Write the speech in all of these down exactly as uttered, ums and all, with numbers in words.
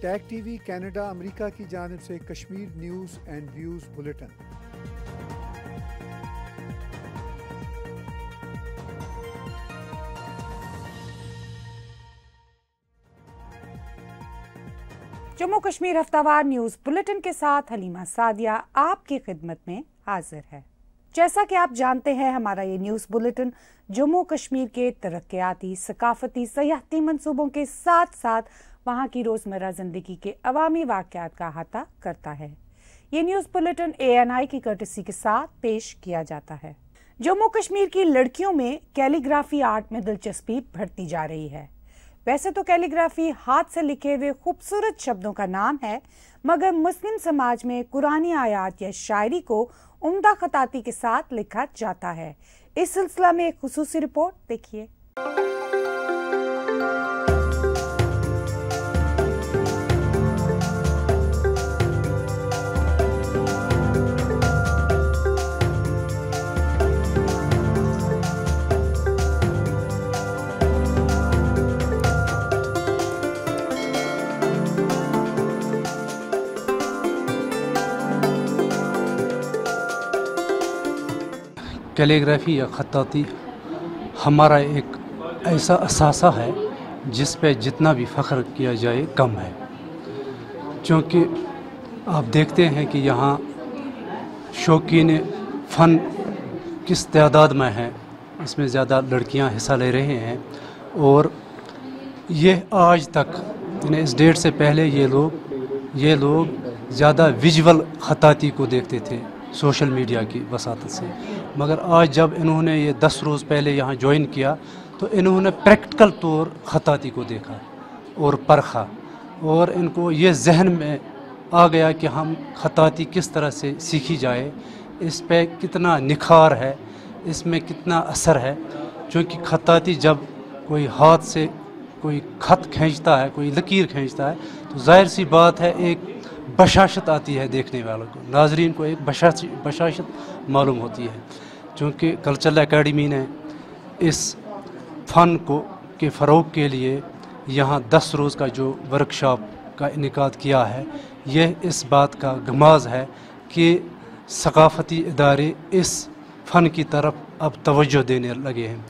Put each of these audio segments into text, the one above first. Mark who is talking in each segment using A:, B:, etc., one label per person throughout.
A: Tag TV Canada America की जानिब से Kashmir news and views bulletin.
B: Jammu Kashmir हफ्तावार न्यूज़ बुलेटिन के साथ हलीमा सादिया आपकी खिदमत में हाजिर है। जैसा कि आप जानते हैं, हमारा ये न्यूज़ बुलेटिन जम्मू कश्मीर के तरक्याती, सकाफती, सयाहती मंसूबों के साथ साथ वहाँ की रोज़मर्रा ज़िंदगी के अवामी वाक़यात का अहाता करता है। ये news bulletin A N I की कर्टसी के साथ पेश किया जाता है। जम्मू कश्मीर की लड़कियों में कैलीग्राफी आर्ट में दिलचस्पी बढ़ती जा रही है। वैसे तो कैलीग्राफी हाथ से लिखे हुए खूबसूरत शब्दों का नाम है, मगर मुस्लिम समाज में कुरानी आयात या शायरी को उम्दा खताती के साथ लिखा जाता है। इस सिलसिला में एक खुसूसी रिपोर्ट देखिए।
C: कैलीग्राफी या खत्ताती हमारा एक ऐसा असासा है जिस पे जितना भी फ़ख्र किया जाए कम है, क्योंकि आप देखते हैं कि यहाँ शौकीन फ़न किस तादाद में है। इसमें ज़्यादा लड़कियाँ हिस्सा ले रहे हैं और ये आज तक यानी इस डेट से पहले ये लोग ये लोग ज़्यादा विजुअल खत्ताती को देखते थे सोशल मीडिया की वसातत से, मगर आज जब इन्होंने ये दस रोज़ पहले यहाँ ज्वाइन किया तो इन्होंने प्रैक्टिकल तौर खत्ताती को देखा और परखा, और इनको ये जहन में आ गया कि हम खत्ताती किस तरह से सीखी जाए, इस पे कितना निखार है, इसमें कितना असर है। क्योंकि खत्ताती जब कोई हाथ से कोई खत खींचता है, कोई लकीर खींचता है, तो जाहिर सी बात है एक बशाशत आती है देखने वालों को, नाजरीन को एक बशाश बशाशत मालूम होती है। चूँकि कल्चरल एकेडमी ने इस फ़न को के फ़रोग़ के लिए यहाँ दस रोज़ का जो वर्कशॉप का इनेकाद किया है, यह इस बात का गमाज़ है कि सकाफ़ती इदारे इस फ़न की तरफ अब तवज्जो देने लगे हैं।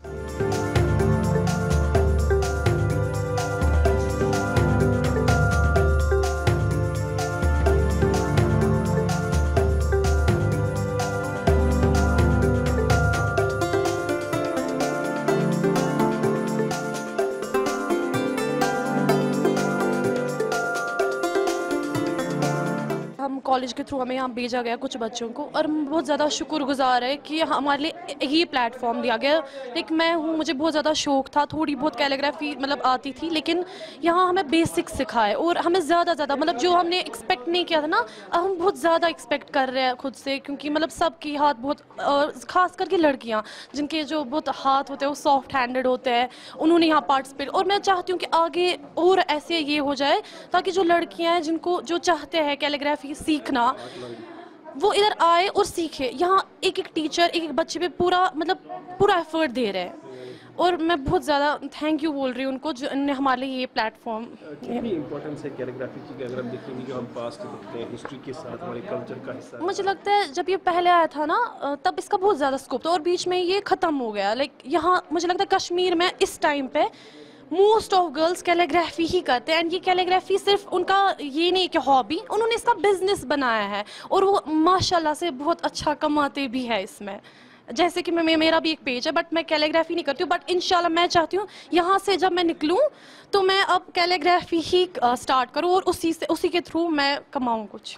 D: कॉलेज के थ्रू हमें यहाँ भेजा गया कुछ बच्चों को, और बहुत ज़्यादा शुक्रगुजार है कि हमारे लिए ये प्लेटफॉर्म दिया गया। लेकिन मैं हूँ, मुझे बहुत ज़्यादा शौक़ था, थोड़ी बहुत कैलीग्राफी मतलब आती थी, लेकिन यहाँ हमें बेसिक सिखाए और हमें ज़्यादा ज़्यादा मतलब जो हमने एक्सपेक्ट नहीं किया था ना, हम बहुत ज़्यादा एक्सपेक्ट कर रहे हैं खुद से, क्योंकि मतलब सबकी हाथ बहुत, ख़ास करके लड़कियाँ जिनके जो बहुत हाथ होते हैं वो सॉफ्ट हैंडेड होते हैं, उन्होंने यहाँ पार्टिसिपेट। और मैं चाहती हूँ कि आगे और ऐसे ये हो जाए ताकि जो लड़कियाँ हैं जिनको जो चाहते हैं कैलीग्राफी सीखना, वो इधर आए और सीखे। यहाँ एक एक टीचर एक एक बच्चे पे पूरा मतलब पूरा एफर्ट दे रहे हैं, और मैं बहुत ज़्यादा थैंक यू बोल रही हूँ उनको जो इन्होंने हमारे लिए ये प्लेटफॉर्म।
E: कितनी इंपॉर्टेंस है कैलीग्राफी की, अगर हम देखेंगे जो हम पास्ट देखते हैं हिस्ट्री के साथ हमारे कल्चर का हिस्सा।
D: मुझे लगता है जब ये पहले आया था ना, तब इसका बहुत ज़्यादा स्कोप था और बीच में ये ख़त्म हो गया। लाइक यहाँ मुझे लगता है कश्मीर में इस टाइम पे मोस्ट ऑफ गर्ल्स कैलीग्राफी ही करते हैं, एंड ये कैलीग्राफी सिर्फ उनका ये नहीं कि हॉबी, उन्होंने इसका बिजनेस बनाया है और वो माशाल्लाह से बहुत अच्छा कमाते भी है इसमें। जैसे कि मैं मेरा भी एक पेज है, बट मैं कैलीग्राफी नहीं करती हूँ, बट इंशाल्लाह मैं चाहती हूँ यहाँ से जब मैं निकलूँ तो मैं अब कैलीग्राफी ही स्टार्ट करूँ और उसी से उसी के थ्रू मैं कमाऊँ कुछ।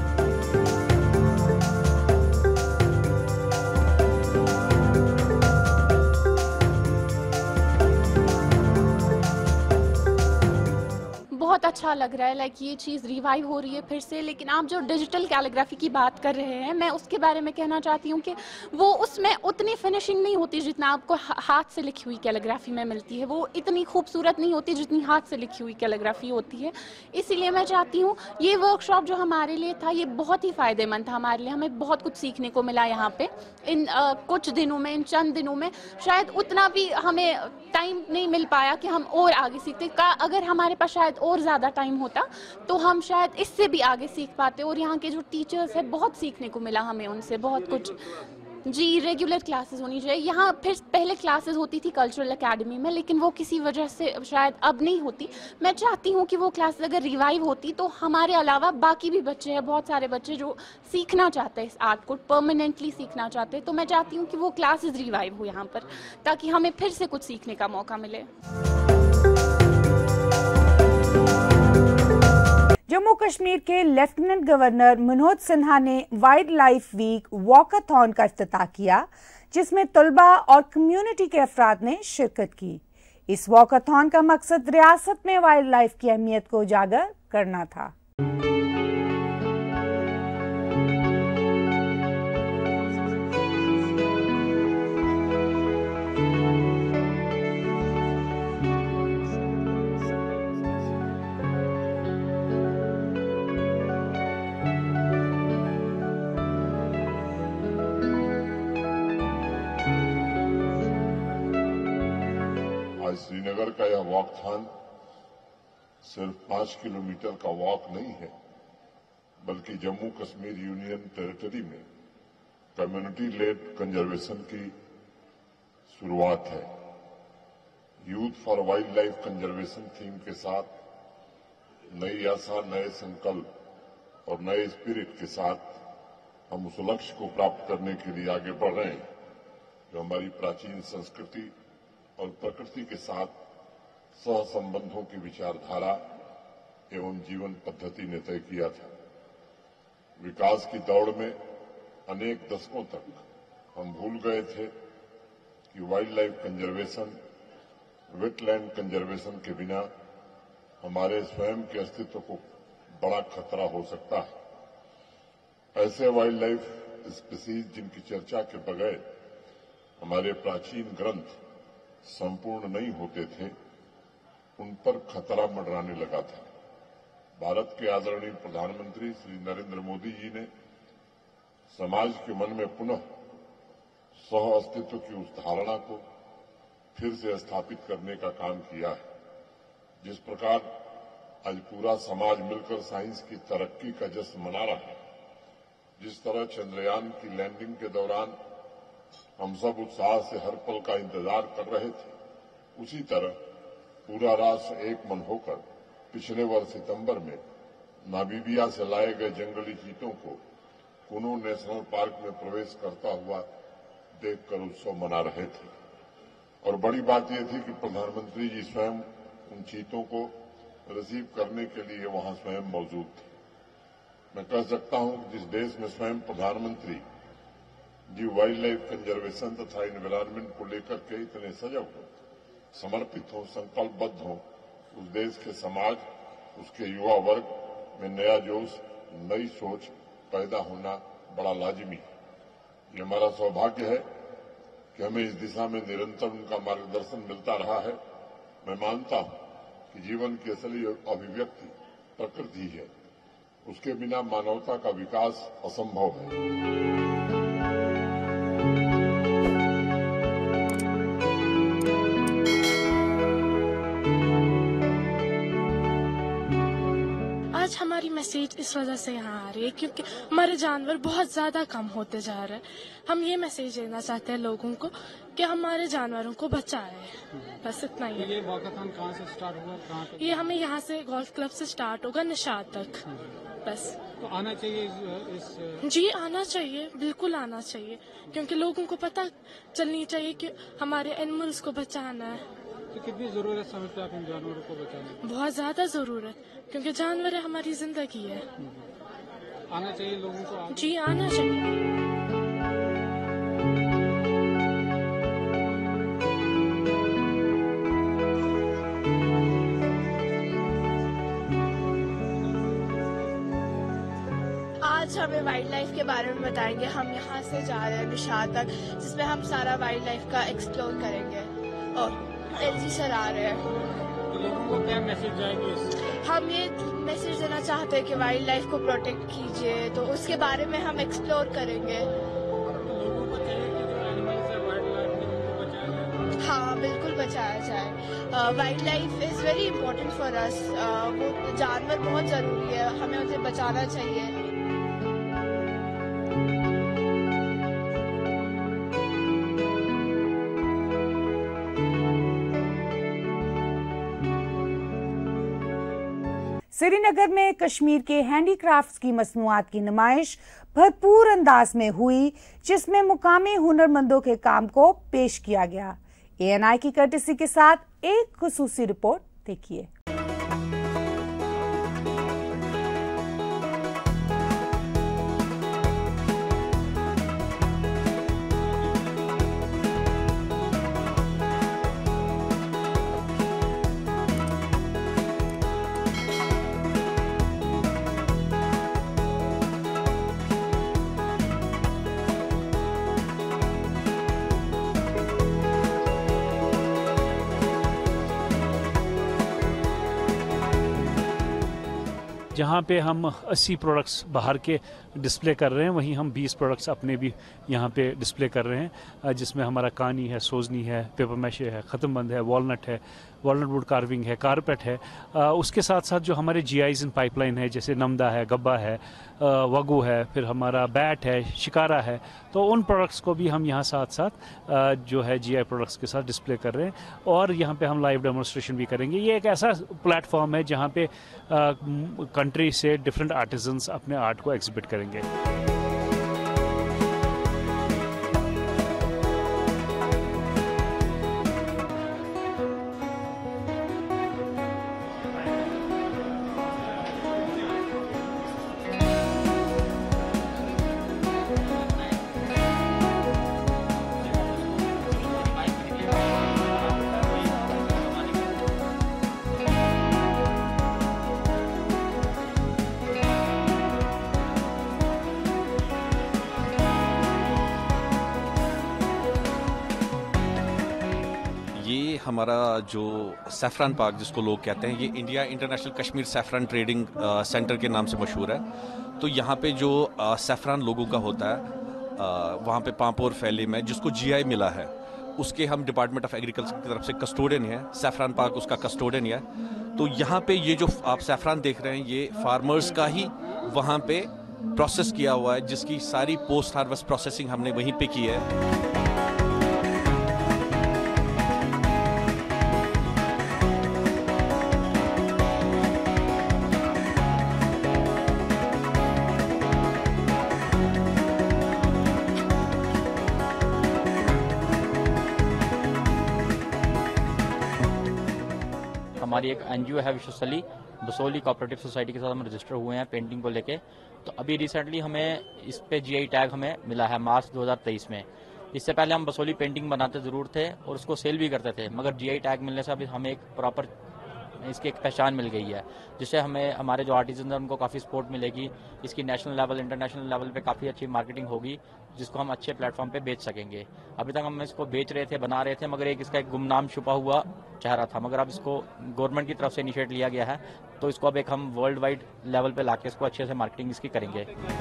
F: बहुत अच्छा लग रहा है, लाइक ये चीज़ रिवाइव हो रही है फिर से। लेकिन आप जो डिजिटल कैलीग्राफी की बात कर रहे हैं, मैं उसके बारे में कहना चाहती हूँ कि वो उसमें उतनी फिनिशिंग नहीं होती जितना आपको हाथ से लिखी हुई कैलीग्राफी में मिलती है। वो इतनी खूबसूरत नहीं होती जितनी हाथ से लिखी हुई कैलीग्राफी होती है। इसीलिए मैं चाहती हूँ ये वर्कशॉप जो हमारे लिए था, ये बहुत ही फ़ायदेमंद था हमारे लिए। हमें बहुत कुछ सीखने को मिला यहाँ पे इन आ, कुछ दिनों में, इन चंद दिनों में। शायद उतना भी हमें टाइम नहीं मिल पाया कि हम और आगे सीखते का, अगर हमारे पास शायद और ज़्यादा टाइम होता तो हम शायद इससे भी आगे सीख पाते। और यहाँ के जो टीचर्स हैं बहुत सीखने को मिला हमें उनसे, बहुत कुछ। जी, रेगुलर क्लासेस होनी चाहिए यहाँ। फिर पहले क्लासेस होती थी कल्चरल एकेडमी में, लेकिन वो किसी वजह से शायद अब नहीं होती। मैं चाहती हूँ कि वो क्लासेस अगर रिवाइव होती तो हमारे अलावा बाकी भी बच्चे हैं, बहुत सारे बच्चे जो सीखना चाहते हैं इस आर्ट को, परमानेंटली सीखना चाहते हैं। तो मैं चाहती हूँ कि वो क्लासेस रिवाइव हो यहाँ पर, ताकि हमें फिर से कुछ सीखने का मौका मिले।
B: जम्मू कश्मीर के लेफ्टिनेंट गवर्नर मनोज सिन्हा ने वाइल्ड लाइफ वीक वॉकाथॉन का इफ्तिताह किया, जिसमें तलबा और कम्युनिटी के अफराद ने शिरकत की। इस वॉकाथॉन का मकसद रियासत में वाइल्ड लाइफ की अहमियत को उजागर करना था।
G: श्रीनगर का यह वॉकथॉन सिर्फ पांच किलोमीटर का वॉक नहीं है, बल्कि जम्मू कश्मीर यूनियन टेरिटरी में कम्युनिटी लेड कंजर्वेशन की शुरुआत है। Youth for wildlife conservation theme के साथ नई आशा, नए संकल्प और नए स्पिरिट के साथ हम उस लक्ष्य को प्राप्त करने के लिए आगे बढ़ रहे हैं जो हमारी प्राचीन संस्कृति और प्रकृति के साथ सह संबंधों की विचारधारा एवं जीवन पद्धति ने तय किया था। विकास की दौड़ में अनेक दशकों तक हम भूल गए थे कि wildlife conservation, wetland conservation के बिना हमारे स्वयं के अस्तित्व को बड़ा खतरा हो सकता है। ऐसे वाइल्ड लाइफ स्पीसीज जिनकी चर्चा के बगैर हमारे प्राचीन ग्रंथ संपूर्ण नहीं होते थे, उन पर खतरा मंडराने लगा था। भारत के आदरणीय प्रधानमंत्री श्री नरेंद्र मोदी जी ने समाज के मन में पुनः सह अस्तित्व की उस धारणा को फिर से स्थापित करने का काम किया है। जिस प्रकार आज पूरा समाज मिलकर साइंस की तरक्की का जश्न मना रहा है, जिस तरह चंद्रयान की लैंडिंग के दौरान हम सब उत्साह से हर पल का इंतजार कर रहे थे, उसी तरह पूरा राष्ट्र एक मन होकर पिछले वर्ष सितंबर में नामीबिया से लाए गए जंगली चीतों को कुनू नेशनल पार्क में प्रवेश करता हुआ देखकर उत्सव मना रहे थे। और बड़ी बात यह थी कि प्रधानमंत्री जी स्वयं उन चीतों को रिसीव करने के लिए वहां स्वयं मौजूद थे। मैं कह सकता हूं कि जिस देश में स्वयं प्रधानमंत्री जी वाइल्ड लाइफ कंजर्वेशन तथा एनवायरमेंट को लेकर के इतने सजग हो, समर्पित हो, संकल्पबद्ध हो, उस देश के समाज, उसके युवा वर्ग में नया जोश, नई सोच पैदा होना बड़ा लाजिमी है। ये हमारा सौभाग्य है कि हमें इस दिशा में निरंतर उनका मार्गदर्शन मिलता रहा है। मैं मानता हूं कि जीवन की असली अभिव्यक्ति प्रकृति है, उसके बिना मानवता का विकास असंभव है।
H: आज हमारी मैसेज इस वजह से यहाँ आ रही है क्योंकि हमारे जानवर बहुत ज्यादा कम होते जा रहे हैं। हम ये मैसेज देना चाहते हैं लोगों को कि हमारे जानवरों को बचाएं। बस इतना ही है।
I: ये वॉकाथॉन कहाँ से स्टार्ट हुआ, कहाँ पे?
H: ये हमें यहाँ से गोल्फ क्लब से स्टार्ट होगा निशात तक। बस
I: तो आना चाहिए इस, इस
H: जी आना चाहिए, बिल्कुल आना चाहिए, क्योंकि लोगों को पता चलनी चाहिए कि हमारे एनिमल्स को बचाना है।
I: तो कितनी जरूरत समझते हैं आप इन जानवरों को बचाने?
H: बहुत ज्यादा जरूरत, क्योंकि जानवर हमारी जिंदगी है।
I: आना चाहिए लोगों को आगे।
H: जी आना चाहिए।
J: आज हमें वाइल्ड लाइफ के बारे में बताएंगे। हम यहाँ से जा रहे हैं निशात तक, जिसमें हम सारा वाइल्ड लाइफ का एक्सप्लोर करेंगे। और एलजी सर आ रहे हैं।
I: तो लोगों को क्या मैसेज जाएगी इससे?
J: हम ये मैसेज देना चाहते हैं कि वाइल्ड लाइफ को प्रोटेक्ट कीजिए, तो उसके बारे में हम एक्सप्लोर करेंगे।
I: तो लोगों को चाहिए कि जो एनिमल्स है वाइल्ड लाइफ में उनको बचाया जाए।
J: हाँ बिल्कुल बचाया जाए। Wildlife is very important for us. वो जानवर बहुत ज़रूरी है, हमें उसे बचाना चाहिए।
B: श्रीनगर में कश्मीर के हैंडीक्राफ्ट्स की मसनूआत की नुमाइश भरपूर अंदाज में हुई, जिसमें मुकामी हुनरमंदों के काम को पेश किया गया। ए एन आई की कर्टसी के साथ एक खुसूसी रिपोर्ट देखिए।
K: जहाँ पे हम अस्सी प्रोडक्ट्स बाहर के डिस्प्ले कर रहे हैं, वहीं हम बीस प्रोडक्ट्स अपने भी यहाँ पे डिस्प्ले कर रहे हैं, जिसमें हमारा कानी है, सोजनी है, पेपर मैशे है, ख़त्मबंद है, वॉलनट है, वॉलनट वुड कार्विंग है, कारपेट है। उसके साथ साथ जो हमारे जी आईज इन पाइपलाइन है, जैसे नमदा है, गब्बा है, वगू है, फिर हमारा बैट है, शिकारा है, तो उन प्रोडक्ट्स को भी हम यहाँ साथ साथ जो है जी आई प्रोडक्ट्स के साथ डिस्प्ले कर रहे हैं और यहाँ पे हम लाइव डेमोन्स्ट्रेशन भी करेंगे। ये एक ऐसा प्लेटफॉर्म है जहाँ पे कंट्री से डिफरेंट आर्टिजन्स अपने आर्ट को एग्जिबिट करेंगे।
L: हमारा जो सैफरान पार्क जिसको लोग कहते हैं, ये India international Kashmir saffron trading centre के नाम से मशहूर है। तो यहाँ पे जो सैफरान लोगों का होता है वहाँ पे पांपोर फैली में जिसको जी आई मिला है, उसके हम डिपार्टमेंट ऑफ एग्रीकल्चर की तरफ से कस्टोडियन है। सैफरान पार्क उसका कस्टोडियन है। तो यहाँ पे ये जो आप सैफरान देख रहे हैं, ये फार्मर्स का ही वहाँ पे प्रोसेस किया हुआ है, जिसकी सारी पोस्ट हार्वेस्ट प्रोसेसिंग हमने वहीं पे की है।
M: हमारी एक एनजीओ है विश्वसली बसोली कोऑपरेटिव सोसाइटी के साथ हम रजिस्टर हुए हैं पेंटिंग को लेके। तो अभी रिसेंटली हमें इस पे जीआई टैग हमें मिला है मार्च दो हज़ार तेईस में। इससे पहले हम बसोली पेंटिंग बनाते जरूर थे और उसको सेल भी करते थे, मगर जीआई टैग मिलने से अभी हमें एक प्रॉपर इसकी एक पहचान मिल गई है, जिससे हमें हमारे जो आर्टिजन हैं उनको काफ़ी सपोर्ट मिलेगी। इसकी नेशनल लेवल इंटरनेशनल लेवल पे काफ़ी अच्छी मार्केटिंग होगी, जिसको हम अच्छे प्लेटफॉर्म पे बेच सकेंगे। अभी तक हम इसको बेच रहे थे, बना रहे थे, मगर एक इसका एक गुमनाम छुपा हुआ चेहरा था। मगर अब इसको गवर्नमेंट की तरफ से इनिशिएट लिया गया है, तो इसको अब एक हम वर्ल्ड वाइड लेवल पे लाके इसको अच्छे से मार्केटिंग इसकी करेंगे।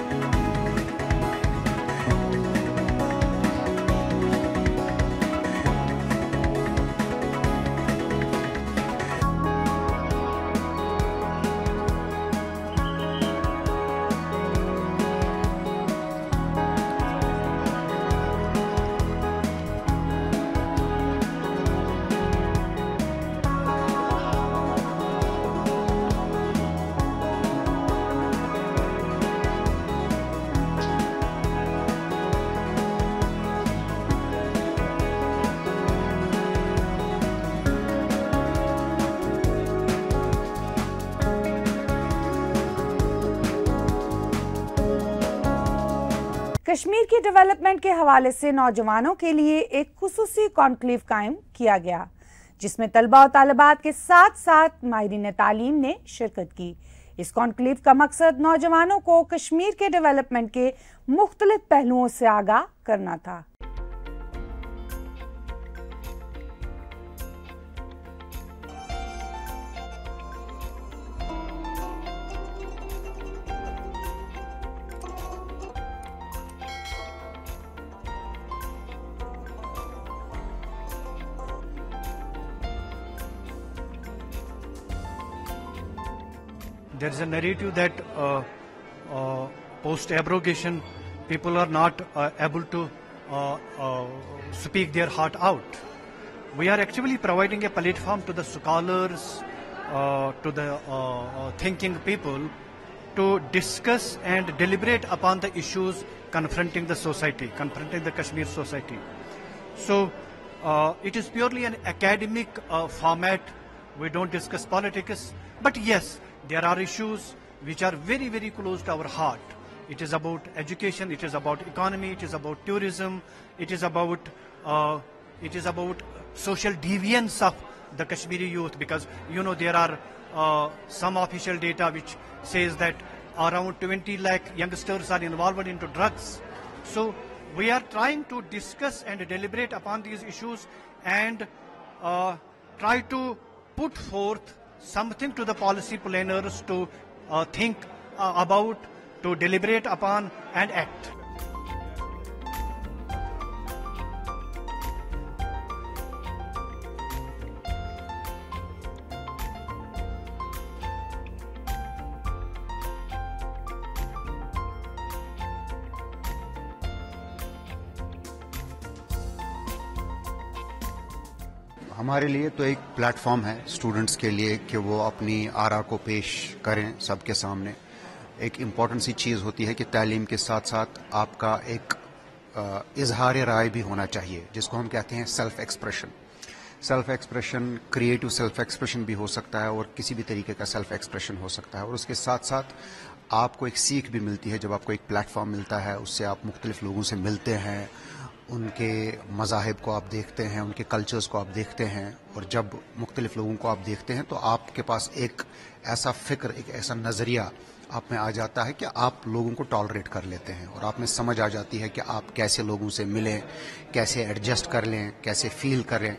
B: कश्मीर की डेवलपमेंट के हवाले से नौजवानों के लिए एक खुसूसी कॉन्क्लेव कायम किया गया, जिसमें तलबा और तालिबात के साथ साथ माहिरीन तालीम ने शिरकत की। इस कॉन्क्लेव का मकसद नौजवानों को कश्मीर के डेवलपमेंट के मुख्तलिफ पहलुओं से आगाह करना था।
N: there is a narrative that uh, uh, post abrogation people are not uh, able to uh, uh, speak their heart out. We are actually providing a platform to the scholars, uh, to the uh, uh, thinking people to discuss and deliberate upon the issues confronting the society, confronting the Kashmir society. So uh, it is purely an academic uh, format. We don't discuss politics, but yes, there are issues which are very, very close to our heart. It is about education, it is about economy, it is about tourism, it is about uh, it is about social deviance of the Kashmiri youth, because you know there are uh, some official data which says that around twenty lakh youngsters are involved into drugs. So we are trying to discuss and deliberate upon these issues and uh, try to put forth something to the policy planners to uh, think uh, about, to deliberate upon and act.
O: हमारे लिए तो एक platform है students के लिए कि वो अपनी आरा को पेश करें सबके सामने। एक इम्पॉर्टेंट सी चीज़ होती है कि तालीम के साथ साथ आपका एक इजहार राय भी होना चाहिए, जिसको हम कहते हैं self expression. Self expression creative self expression भी हो सकता है और किसी भी तरीके का सेल्फ एक्सप्रेशन हो सकता है, और उसके साथ साथ आपको एक सीख भी मिलती है। जब आपको एक प्लेटफॉर्म मिलता है, उससे आप मुख्तलिफ लोगों से मिलते हैं, उनके मज़ाहिब को आप देखते हैं, उनके कल्चर्स को आप देखते हैं, और जब मुख्तलिफ लोगों को आप देखते हैं तो आपके पास एक ऐसा फ़िक्र, एक ऐसा नज़रिया आप में आ जाता है कि आप लोगों को टॉलरेट कर लेते हैं, और आप में समझ आ जाती है कि आप कैसे लोगों से मिलें, कैसे एडजस्ट कर लें, कैसे फील करें।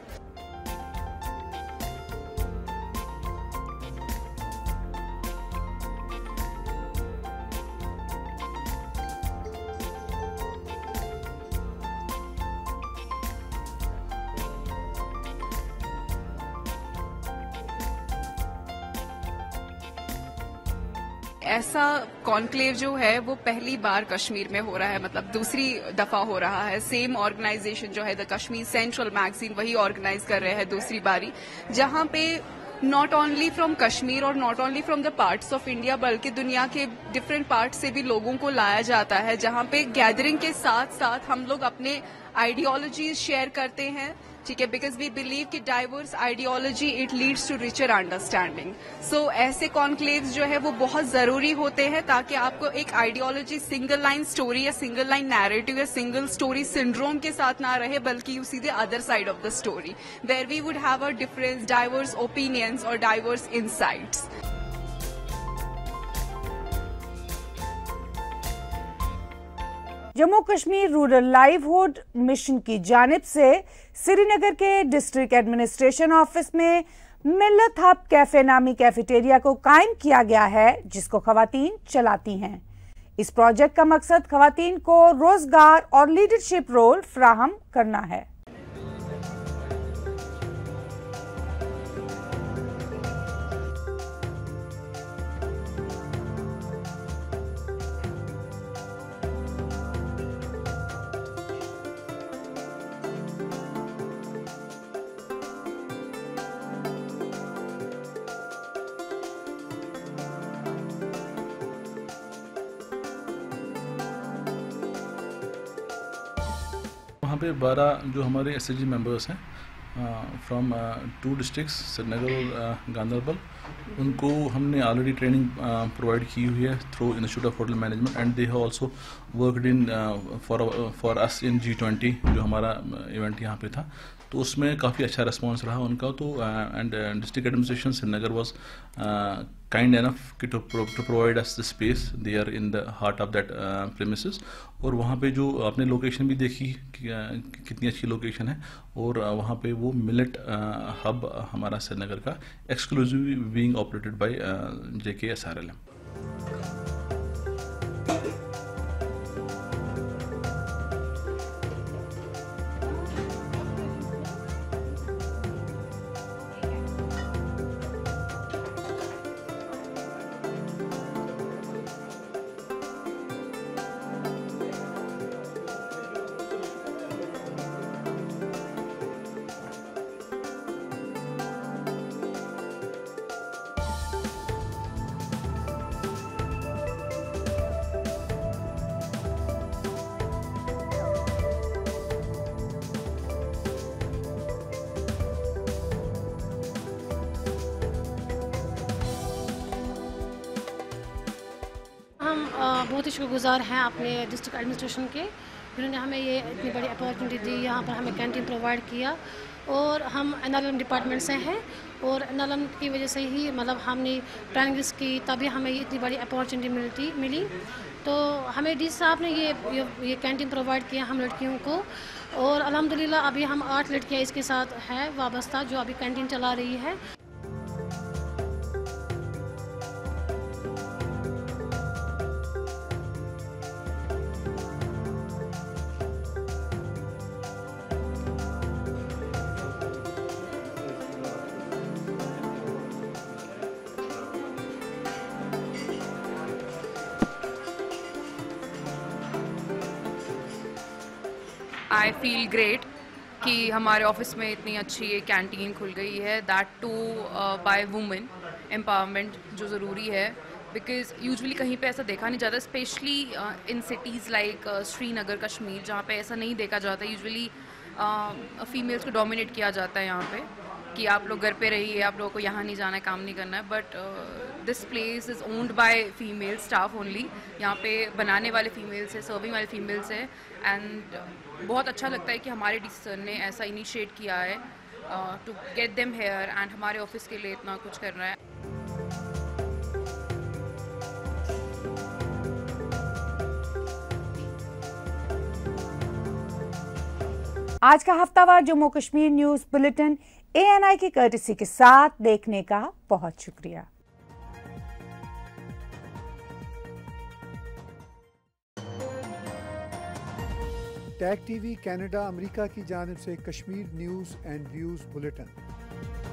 P: ऐसा कॉन्क्लेव जो है वो पहली बार कश्मीर में हो रहा है, मतलब दूसरी दफा हो रहा है। सेम ऑर्गेनाइजेशन जो है द कश्मीर सेंट्रल मैगजीन वही ऑर्गेनाइज कर रहे हैं दूसरी बारी, जहां पे नॉट ओनली फ्रॉम कश्मीर और not only from the parts of India बल्कि दुनिया के डिफरेंट पार्ट से भी लोगों को लाया जाता है, जहां पे गैदरिंग के साथ साथ हम लोग अपने आइडियोलॉजीज शेयर करते हैं, ठीक है, बिकॉज वी बिलीव कि diverse ideology it leads to richer understanding. So ऐसे कॉन्क्लेव्स जो है वो बहुत जरूरी होते हैं ताकि आपको एक आइडियोलॉजी सिंगल लाइन स्टोरी या सिंगल लाइन नैरेटिव या सिंगल स्टोरी सिंड्रोम के साथ ना रहे, बल्कि you see the other side of the story where we would have a difference, diverse opinions और diverse insights.
B: Jammu Kashmir rural livelihood mission की जानिब से श्रीनगर के डिस्ट्रिक्ट एडमिनिस्ट्रेशन ऑफिस में मिल्लत हब कैफे नामी कैफेटेरिया को कायम किया गया है, जिसको खवातीन चलाती हैं। इस प्रोजेक्ट का मकसद खवातीन को रोजगार और लीडरशिप रोल फ्राहम करना है।
Q: वहाँ पे बारह जो हमारे एस एच जी मेम्बर्स हैं फ्रॉम टू डिस्ट्रिक्ट्स श्रीनगर और गांधरबल, उनको हमने ऑलरेडी ट्रेनिंग प्रोवाइड की हुई है through institute of hotel management, and they have also worked in for for us in G twenty जो हमारा इवेंट यहाँ पे था, तो उसमें काफ़ी अच्छा रिस्पांस रहा उनका। तो and district administration Srinagar was kind enough कि to to provide us the space they are in the heart of that premises, और वहाँ पे जो आपने लोकेशन भी देखी कि, uh, कितनी अच्छी लोकेशन है, और uh, वहाँ पे वो मिलेट हब uh, हमारा श्रीनगर का exclusive being operated by J K S R L M.
R: हम आ, बहुत ही शुक्रगुजार हैं अपने डिस्ट्रिक्ट एडमिनिस्ट्रेशन के, जिन्होंने हमें ये इतनी बड़ी अपॉर्चुनिटी दी, यहाँ पर हमें कैंटीन प्रोवाइड किया। और हम एन एल एम डिपार्टमेंट से हैं और एन एल एम की वजह से ही मतलब हमने ट्रेनिंग्स की, तभी हमें ये इतनी बड़ी अपॉर्चुनिटी मिलती मिली। तो हमें डी साहब ने ये ये, ये कैंटीन प्रोवाइड किया हम लड़कियों को, और अल्हम्दुलिल्लाह अभी हम आठ लड़कियाँ इसके साथ हैं वाबस्ता, जो अभी कैंटीन चला रही है।
S: आई फील ग्रेट कि हमारे ऑफिस में इतनी अच्छी एक कैंटीन खुल गई है, that too by women empowerment, जो ज़रूरी है बिकॉज़ यूजुअली कहीं पे ऐसा देखा नहीं जाता, specially in cities like Srinagar Kashmir, जहाँ पे ऐसा नहीं देखा जाता। यूजुअली फीमेल्स को डोमिनेट किया जाता है यहाँ पे कि आप लोग घर पे रहिए, आप लोगों को यहाँ नहीं जाना है, काम नहीं करना है। But this place is owned by female staff only. यहाँ पे बनाने वाले फीमेल्स है, सर्विंग वाले फीमेल्स है, एंड बहुत अच्छा लगता है कि हमारे डी सर ने ऐसा इनिशिएट किया है to get them here, and हमारे ऑफिस के लिए इतना कुछ कर रहा है।
B: आज का हफ्तावार Jammu Kashmir news bulletin A N I की कर्टेसी के साथ देखने का बहुत शुक्रिया।
A: टैग टीवी कनाडा अमेरिका की जानिब से Kashmir news and views bulletin.